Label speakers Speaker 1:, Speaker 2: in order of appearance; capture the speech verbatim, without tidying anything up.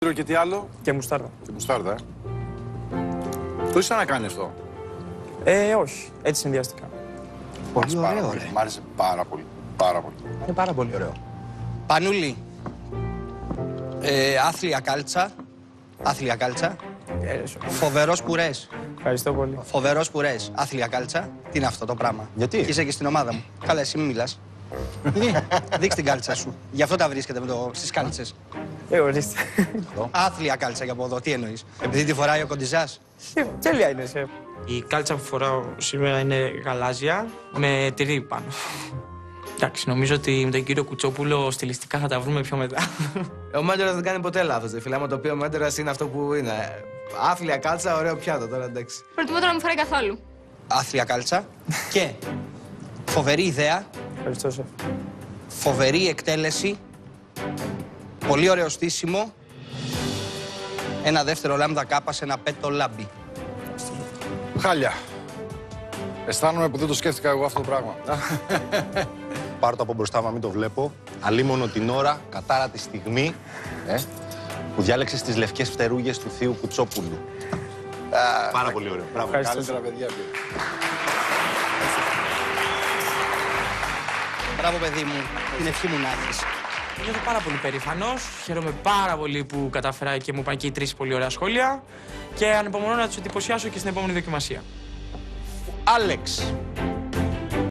Speaker 1: Πέτρο και τι άλλο?
Speaker 2: Και μουστάρδα.
Speaker 1: Και μουστάρδα, ε. Το ήσαν να κάνει αυτό?
Speaker 2: Ε, όχι. Έτσι συνδυαστικά.
Speaker 3: Πολύ ωραίο,
Speaker 1: ρε. Μ' άρεσε πάρα πολύ. Πάρα πολύ.
Speaker 3: Είναι πάρα πολύ ωραίο. Πανούλη. Ε, άθλια κάλτσα. Άθλια κάλτσα.
Speaker 2: Ε,
Speaker 3: Φοβερός πουρές.
Speaker 2: Ευχαριστώ πολύ.
Speaker 3: Φοβερός πουρές. Άθλια κάλτσα. Τι είναι αυτό το πράγμα?
Speaker 4: Γιατί?
Speaker 3: Είσαι και στην ομάδα μου. Καλά, εσύ μην μιλάς. Δείξ' την κάλτσα σου. Γι' αυτό τα βρίσκεται με το... στις κάλτσες.
Speaker 2: Ε, ορίστε.
Speaker 3: Άθλια κάλτσα για από εδώ. Τι εννοείς? Επειδή τη φοράει ο Κοντιζάς.
Speaker 2: Τέλεια είναι, σεφ.
Speaker 5: Η κάλτσα που φοράω σήμερα είναι γαλάζια με τυρί πάνω. Εντάξει, νομίζω ότι με τον κύριο Κουτσόπουλο στιλιστικά θα τα βρούμε πιο μετά.
Speaker 6: Ο Μέντορας δεν κάνει ποτέ λάθος, δε φίλε. Άμα το πει ο Μέντορας είναι αυτό που είναι. Άθλια κάλτσα, ωραίο πιάτο τώρα, εντάξει.
Speaker 7: Προτιμώ τώρα να μην φοράει καθόλου.
Speaker 3: Άθλια κάλτσα. Και φοβερή ιδέα.
Speaker 2: Ευχαριστώ, σεφ.
Speaker 3: Φοβερή εκτέλεση. Πολύ ωραίο στήσιμο. Ένα δεύτερο λάμδα κάπα σε ένα πέτο λάμπι.
Speaker 1: Χάλια. Αισθάνομαι που δεν το σκέφτηκα εγώ αυτό το πράγμα.
Speaker 4: Πάρω το από μπροστά μου, μην το βλέπω. Αλίμονο την ώρα, κατάρα τη στιγμή, ε, που διάλεξες τις λευκές φτερούγες του θείου Κουτσόπουλου. Πάρα πολύ ωραίο. Μπράβο.
Speaker 1: Καλύτερα παιδιά.
Speaker 3: Μπράβο, παιδί μου. Την ευχή μου να έχεις.
Speaker 5: Νιώθω πάρα πολύ περήφανος. Χαίρομαι πάρα πολύ που κατάφερα και μου είπαν και οι τρεις πολύ ωραία σχόλια. Και ανυπομονώ να τους εντυπωσιάσω και στην επόμενη δοκιμασία.
Speaker 4: Άλεξ.